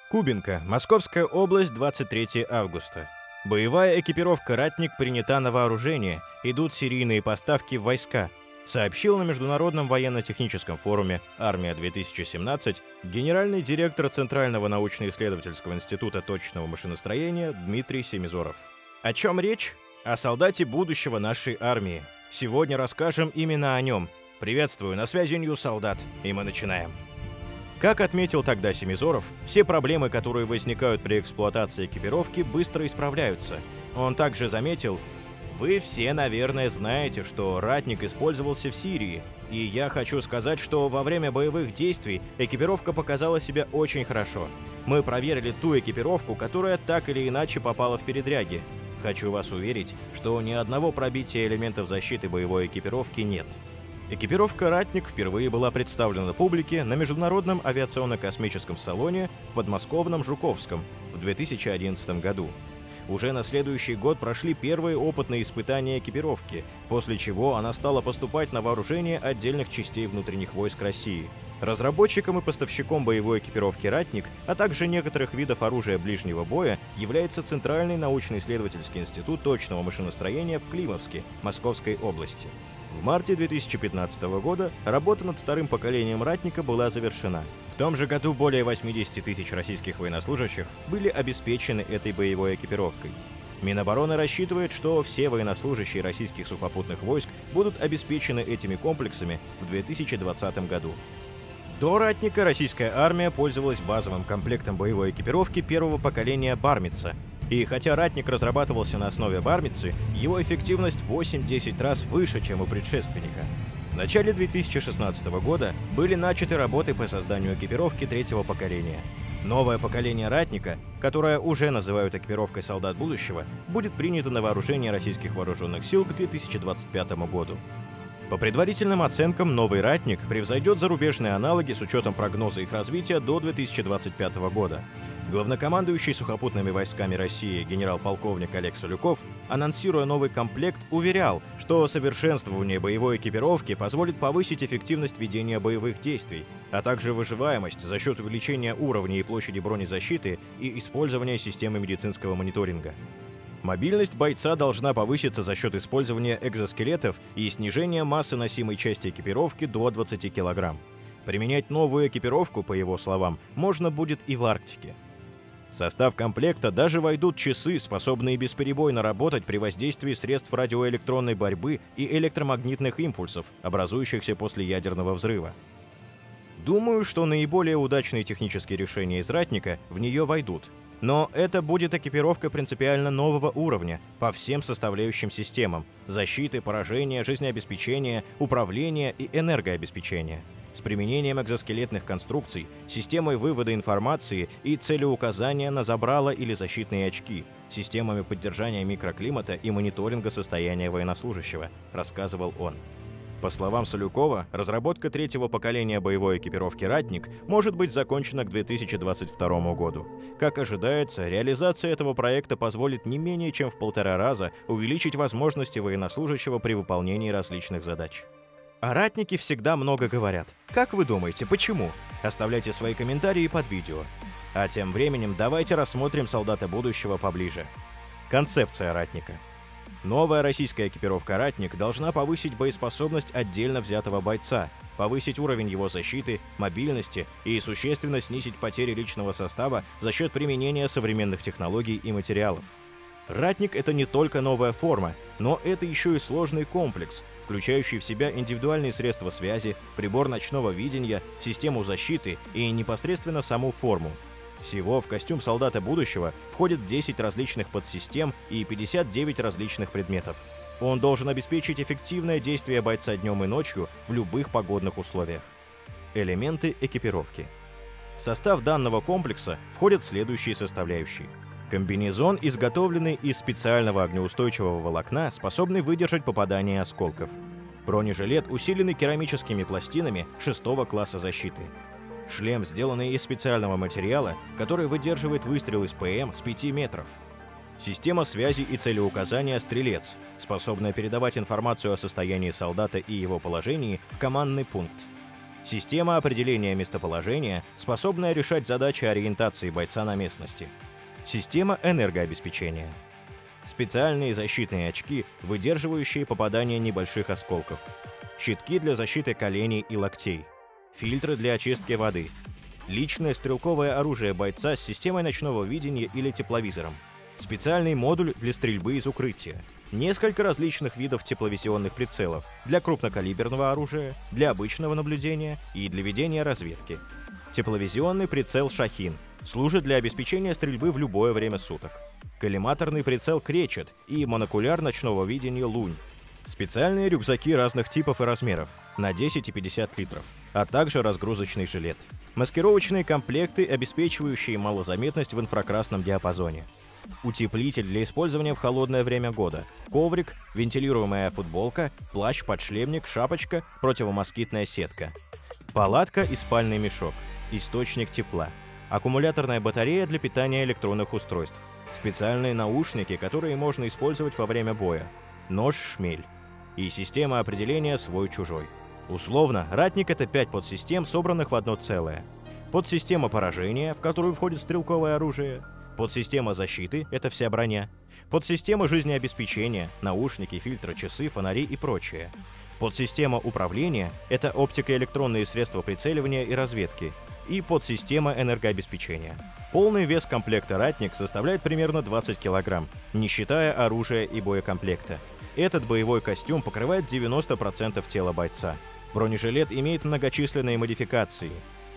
Кубинка, Московская область, 23 августа. Боевая экипировка «Ратник» принята на вооружение, идут серийные поставки в войска, сообщил на Международном военно-техническом форуме «Армия-2017» генеральный директор Центрального научно-исследовательского института точного машиностроения Дмитрий Семизоров. О чем речь? О солдате будущего нашей армии. Сегодня расскажем именно о нем. Приветствую, на связи Ньюс Солдат, и мы начинаем. Как отметил тогда Семизоров, все проблемы, которые возникают при эксплуатации экипировки, быстро исправляются. Он также заметил: «Вы все, наверное, знаете, что «Ратник» использовался в Сирии, и я хочу сказать, что во время боевых действий экипировка показала себя очень хорошо. Мы проверили ту экипировку, которая так или иначе попала в передряги. Хочу вас уверить, что ни одного пробития элементов защиты боевой экипировки нет». Экипировка «Ратник» впервые была представлена публике на Международном авиационно-космическом салоне в подмосковном Жуковском в 2011 году. Уже на следующий год прошли первые опытные испытания экипировки, после чего она стала поступать на вооружение отдельных частей внутренних войск России. Разработчиком и поставщиком боевой экипировки «Ратник», а также некоторых видов оружия ближнего боя, является Центральный научно-исследовательский институт точного машиностроения в Климовске, Московской области. В марте 2015 года работа над вторым поколением «Ратника» была завершена. В том же году более 80 тысяч российских военнослужащих были обеспечены этой боевой экипировкой. Минобороны рассчитывает, что все военнослужащие российских сухопутных войск будут обеспечены этими комплексами в 2020 году. До «Ратника» российская армия пользовалась базовым комплектом боевой экипировки первого поколения «Бармица». И хотя «Ратник» разрабатывался на основе «Бармицы», его эффективность в 8-10 раз выше, чем у предшественника. В начале 2016 года были начаты работы по созданию экипировки третьего поколения. Новое поколение «Ратника», которое уже называют экипировкой солдат будущего, будет принято на вооружение российских вооруженных сил к 2025 году. По предварительным оценкам, новый «Ратник» превзойдет зарубежные аналоги с учетом прогноза их развития до 2025 года. Главнокомандующий сухопутными войсками России генерал-полковник Олег Салюков, анонсируя новый комплект, уверял, что совершенствование боевой экипировки позволит повысить эффективность ведения боевых действий, а также выживаемость за счет увеличения уровня и площади бронезащиты и использования системы медицинского мониторинга. Мобильность бойца должна повыситься за счет использования экзоскелетов и снижения массы носимой части экипировки до 20 кг. Применять новую экипировку, по его словам, можно будет и в Арктике. В состав комплекта даже войдут часы, способные бесперебойно работать при воздействии средств радиоэлектронной борьбы и электромагнитных импульсов, образующихся после ядерного взрыва. Думаю, что наиболее удачные технические решения из «Ратника» в нее войдут. Но это будет экипировка принципиально нового уровня по всем составляющим системам – защиты, поражения, жизнеобеспечения, управления и энергообеспечения. С применением экзоскелетных конструкций, системой вывода информации и целеуказания на забрало или защитные очки, системами поддержания микроклимата и мониторинга состояния военнослужащего, рассказывал он. По словам Салюкова, разработка третьего поколения боевой экипировки «Ратник» может быть закончена к 2022 году. Как ожидается, реализация этого проекта позволит не менее чем в 1,5 раза увеличить возможности военнослужащего при выполнении различных задач. О «Ратнике» всегда много говорят. Как вы думаете, почему? Оставляйте свои комментарии под видео. А тем временем давайте рассмотрим солдата будущего поближе. Концепция «Ратника». Новая российская экипировка «Ратник» должна повысить боеспособность отдельно взятого бойца, повысить уровень его защиты, мобильности и существенно снизить потери личного состава за счет применения современных технологий и материалов. «Ратник» — это не только новая форма, но это еще и сложный комплекс, включающий в себя индивидуальные средства связи, прибор ночного видения, систему защиты и непосредственно саму форму. Всего в костюм солдата будущего входит 10 различных подсистем и 59 различных предметов. Он должен обеспечить эффективное действие бойца днем и ночью в любых погодных условиях. Элементы экипировки. В состав данного комплекса входят следующие составляющие. Комбинезон, изготовленный из специального огнеустойчивого волокна, способный выдержать попадание осколков. Бронежилет, усиленный керамическими пластинами 6-го класса защиты. Шлем, сделанный из специального материала, который выдерживает выстрел из ПМ с 5 метров. Система связи и целеуказания «Стрелец», способная передавать информацию о состоянии солдата и его положении в командный пункт. Система определения местоположения, способная решать задачи ориентации бойца на местности. Система энергообеспечения. Специальные защитные очки, выдерживающие попадание небольших осколков. Щитки для защиты коленей и локтей. Фильтры для очистки воды. Личное стрелковое оружие бойца с системой ночного видения или тепловизором. Специальный модуль для стрельбы из укрытия. Несколько различных видов тепловизионных прицелов для крупнокалиберного оружия, для обычного наблюдения и для ведения разведки. Тепловизионный прицел «Шахин» служит для обеспечения стрельбы в любое время суток. Коллиматорный прицел «Кречет» и монокуляр ночного видения «Лунь». Специальные рюкзаки разных типов и размеров на 10 и 50 литров, а также разгрузочный жилет. Маскировочные комплекты, обеспечивающие малозаметность в инфракрасном диапазоне. Утеплитель для использования в холодное время года. Коврик, вентилируемая футболка, плащ-подшлемник, шапочка, противомоскитная сетка. Палатка и спальный мешок. Источник тепла. Аккумуляторная батарея для питания электронных устройств. Специальные наушники, которые можно использовать во время боя. Нож-шмель. И система определения свой-чужой. Условно, ратник — это 5 подсистем, собранных в одно целое. Подсистема поражения, в которую входит стрелковое оружие. Подсистема защиты — это вся броня. Подсистема жизнеобеспечения, наушники, фильтры, часы, фонари и прочее. Подсистема управления — это оптико-электронные средства прицеливания и разведки. И подсистема энергообеспечения. Полный вес комплекта «Ратник» составляет примерно 20 кг, не считая оружия и боекомплекта. Этот боевой костюм покрывает 90% тела бойца. Бронежилет имеет многочисленные модификации.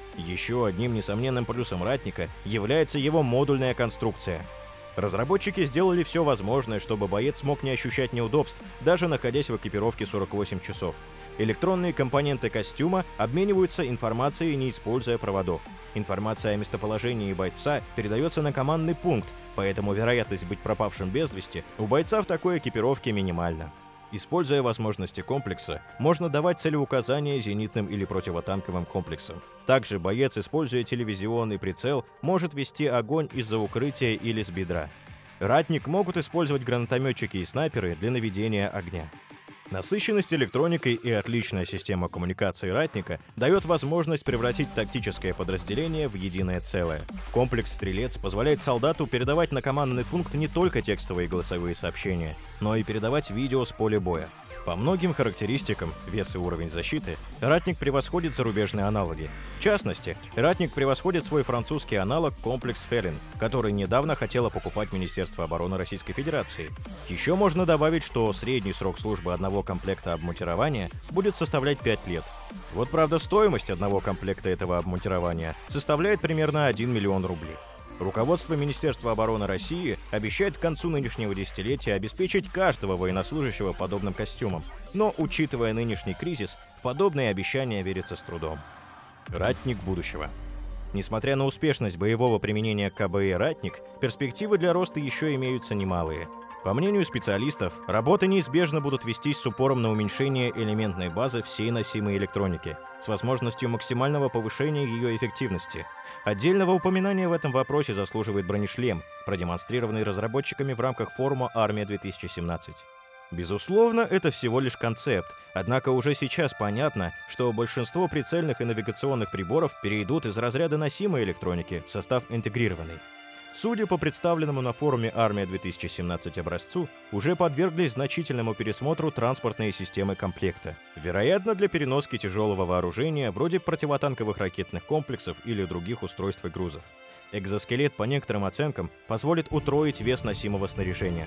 Еще одним несомненным плюсом «Ратника» является его модульная конструкция. Разработчики сделали все возможное, чтобы боец мог не ощущать неудобств, даже находясь в экипировке 48 часов. Электронные компоненты костюма обмениваются информацией, не используя проводов. Информация о местоположении бойца передается на командный пункт, поэтому вероятность быть пропавшим без вести у бойца в такой экипировке минимальна. Используя возможности комплекса, можно давать целеуказания зенитным или противотанковым комплексам. Также боец, используя телевизионный прицел, может вести огонь из-за укрытия или с бедра. «Ратник» могут использовать гранатометчики и снайперы для наведения огня. Насыщенность электроникой и отличная система коммуникации «Ратника» дает возможность превратить тактическое подразделение в единое целое. Комплекс «Стрелец» позволяет солдату передавать на командный пункт не только текстовые и голосовые сообщения, но и передавать видео с поля боя. По многим характеристикам, вес и уровень защиты, «Ратник» превосходит зарубежные аналоги. В частности, «Ратник» превосходит свой французский аналог «Комплекс Фелин», который недавно хотело покупать Министерство обороны Российской Федерации. Еще можно добавить, что средний срок службы одного комплекта обмундирования будет составлять 5 лет. Вот правда, стоимость одного комплекта этого обмундирования составляет примерно 1 миллион рублей. Руководство Министерства обороны России обещает к концу нынешнего десятилетия обеспечить каждого военнослужащего подобным костюмом, но, учитывая нынешний кризис, в подобные обещания верится с трудом. Ратник будущего. Несмотря на успешность боевого применения КБ «Ратник», перспективы для роста еще имеются немалые. По мнению специалистов, работы неизбежно будут вестись с упором на уменьшение элементной базы всей носимой электроники, с возможностью максимального повышения ее эффективности. Отдельного упоминания в этом вопросе заслуживает бронешлем, продемонстрированный разработчиками в рамках форума «Армия-2017». Безусловно, это всего лишь концепт, однако уже сейчас понятно, что большинство прицельных и навигационных приборов перейдут из разряда носимой электроники в состав интегрированной. Судя по представленному на форуме «Армия-2017» образцу, уже подверглись значительному пересмотру транспортные системы комплекта. Вероятно, для переноски тяжелого вооружения, вроде противотанковых ракетных комплексов или других устройств и грузов. Экзоскелет, по некоторым оценкам, позволит утроить вес носимого снаряжения.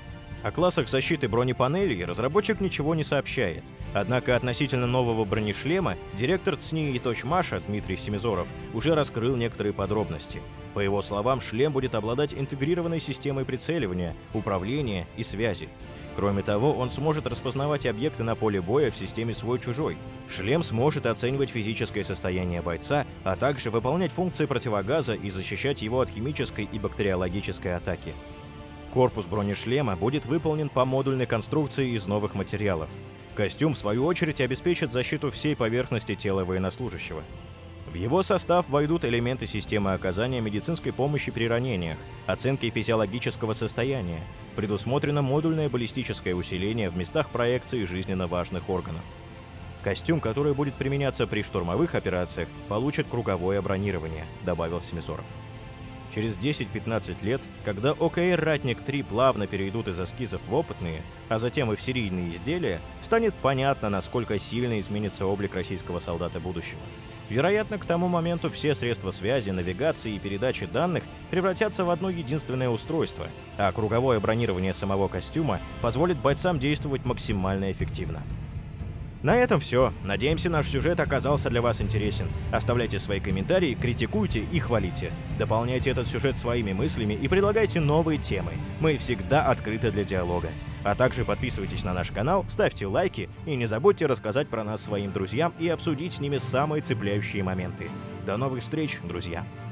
О классах защиты бронепанелей разработчик ничего не сообщает. Однако относительно нового бронешлема директор ЦНИ и Точмаша Дмитрий Семизоров уже раскрыл некоторые подробности. По его словам, шлем будет обладать интегрированной системой прицеливания, управления и связи. Кроме того, он сможет распознавать объекты на поле боя в системе свой-чужой. Шлем сможет оценивать физическое состояние бойца, а также выполнять функции противогаза и защищать его от химической и бактериологической атаки. Корпус бронешлема будет выполнен по модульной конструкции из новых материалов. Костюм, в свою очередь, обеспечит защиту всей поверхности тела военнослужащего. В его состав войдут элементы системы оказания медицинской помощи при ранениях, оценки физиологического состояния, предусмотрено модульное баллистическое усиление в местах проекции жизненно важных органов. Костюм, который будет применяться при штурмовых операциях, получит круговое бронирование, добавил Семизоров. Через 10-15 лет, когда ОКР «Ратник-3» плавно перейдут из эскизов в опытные, а затем и в серийные изделия, станет понятно, насколько сильно изменится облик российского солдата будущего. Вероятно, к тому моменту все средства связи, навигации и передачи данных превратятся в одно единственное устройство, а круговое бронирование самого костюма позволит бойцам действовать максимально эффективно. На этом все. Надеемся, наш сюжет оказался для вас интересен. Оставляйте свои комментарии, критикуйте и хвалите. Дополняйте этот сюжет своими мыслями и предлагайте новые темы. Мы всегда открыты для диалога. А также подписывайтесь на наш канал, ставьте лайки и не забудьте рассказать про нас своим друзьям и обсудить с ними самые цепляющие моменты. До новых встреч, друзья!